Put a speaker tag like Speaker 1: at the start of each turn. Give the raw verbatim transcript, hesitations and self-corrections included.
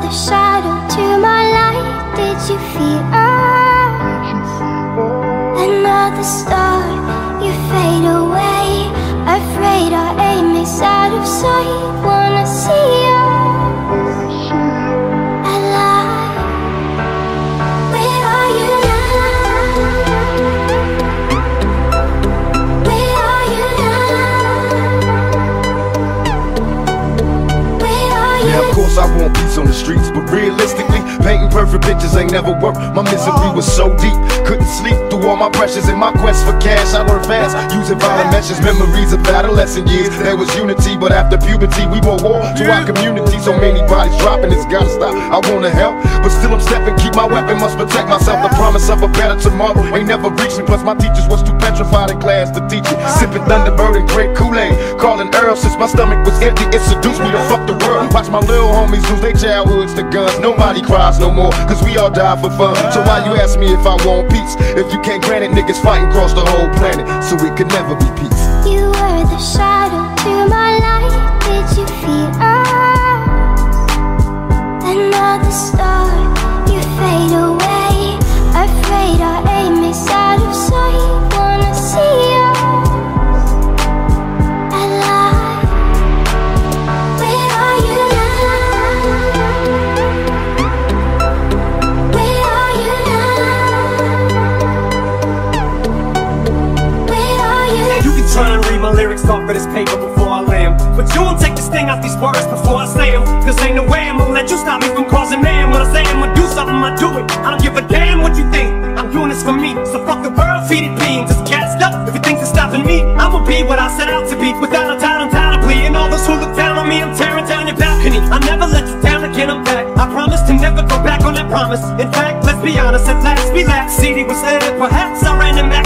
Speaker 1: the shadow to my light. Did you feel another star? You fade away, afraid our aim is out of sight. Wanna see you alive. Where are you now? Where are you now? Where are you?
Speaker 2: Yeah, of course I want peace on the streets, but realistically, painting perfect pictures ain't never worked. My misery was so deep, couldn't sleep through all my pressures. In my quest for cash, I learned fast, using violent measures. Memories of adolescent years, there was unity, but after puberty we were war to our community. So many bodies dropping, it's gotta stop. I wanna help, but still I'm stepping, keep my weapon, must protect myself. The promise of a better tomorrow ain't never reached me. Plus my teachers was too petrified in class to teach it. Sipping Thunderbird and great Kool-Aid, calling Earl since my stomach was empty. It seduced me to fuck the world. Watch my little homies lose their childhoods to guns. Nobody cries no more, cause we all die for fun. So why you ask me if I want peace? If you can't grant it, niggas fighting across the whole planet, so it could never be peace.
Speaker 1: You were the shadow to my light. Did you feel another star? You fade away, afraid our aim is out of sight. Wanna see you alive. Where are you now? Where are you now? Where are you?
Speaker 3: You can try and read my lyrics off of this paper before I lay 'em, but you won't take the sting out these words before I say 'em. Cause ain't no way I'm gonna let you stop me from causing man. When I say I'm gonna do something, I do it. I don't give a damn what you think, I'm doing this for me. So fuck the world, feed it beans, just catch up. If you think it's stopping me, I'ma be what I set out to be. Without a doubt, undoubtedly. And all those who look down on me, I'm tearing down your balcony. I never let you down again, I'm back. I promise to never go back on that promise. In fact, let's be honest, at last we laughed. C D was edited, perhaps I ran him back